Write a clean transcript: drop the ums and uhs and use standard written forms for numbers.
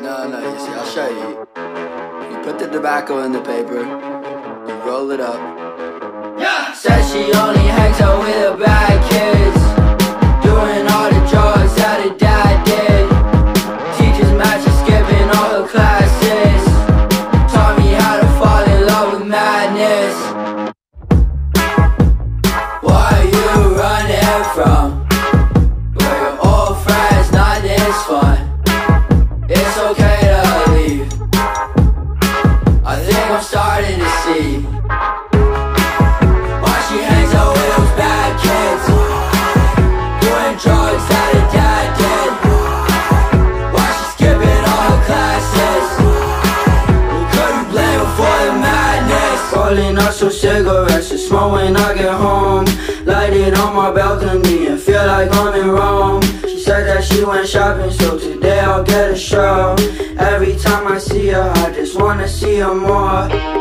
No, you see, I'll show you. You put the tobacco in the paper, you roll it up. Yeah! Says she only hangs out with the bad kids, doing all the drugs that her dad did. Teachers magic, skipping all the classes, taught me how to fall in love with madness. What are you running from? We're your old friends, not this fun. It's okay to leave. I think I'm starting to see why she hangs out with those bad kids, doing drugs that her dad did. Why she skipping all the classes? We couldn't blame her for the madness. Rolling up some cigarettes and smoke when I get home. Light it on my balcony and feel like I'm in Rome. She said that she went shopping, so today I'll get a show. Every time I see her, I just wanna see her more.